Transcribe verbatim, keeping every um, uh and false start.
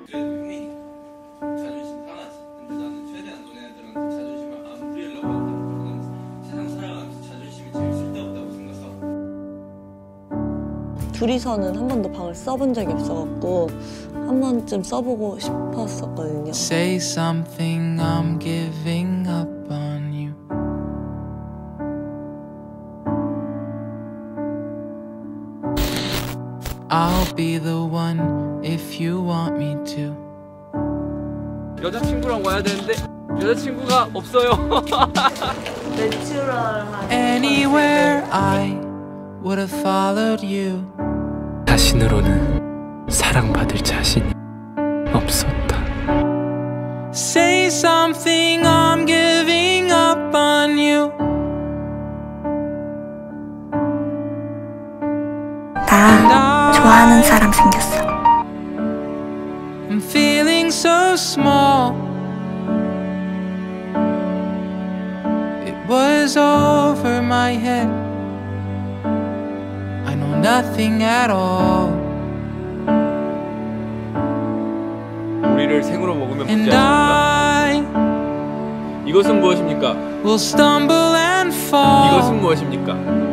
둘이서는 한 번도 방을 써본 적이 없어갖고 한 번쯤 써보고 싶었었거든요. Say something, I'm giving up on you. I'll be the one if you want me to. 여자친구랑 와야 되는데 여자친구가 없어요. 내추럴한 Anywhere I would have followed you. 자신으로는 사랑받을 자신이 없었다. Say something, I'm giving up on you. 나 좋아하는 사람 생겼어. I'm feeling so small. It was over my head. I know nothing at all. 우리를 생으로 먹으면 And 문제 I 아닙니까? 이것은 무엇입니까? will stumble and fall. 이것은 무엇입니까?